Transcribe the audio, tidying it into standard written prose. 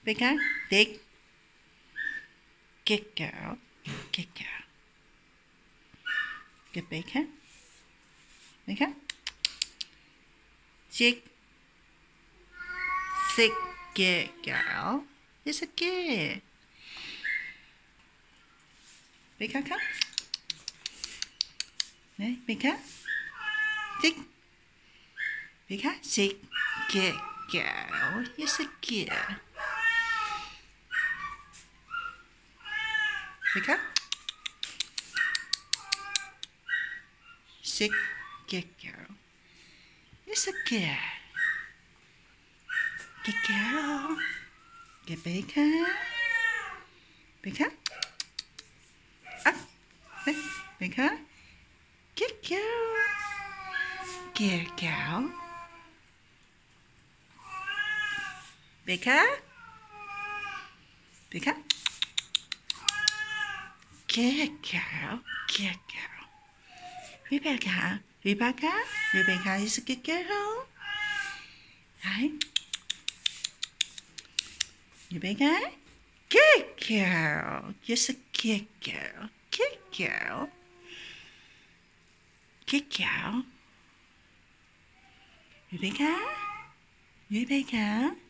Rebecca, dig. Good girl. Good girl. Good Rebecca. Rebecca. Dig. Sit. Good girl. It's a good. Rebecca, come. Rebecca. Dig. Rebecca, sit. Good girl. It's a good. Rebecca. Sit. Good girl. It's a good. Good girl. Good Rebecca. Rebecca. Up. Rebecca. Good girl. Good girl. Rebecca. Rebecca. Good girl. Good girl. Rebecca. Rebecca. Rebecca is a good girl. Right? Rebecca. Good girl. Just a good girl. Good girl. Good girl. Rebecca. Rebecca.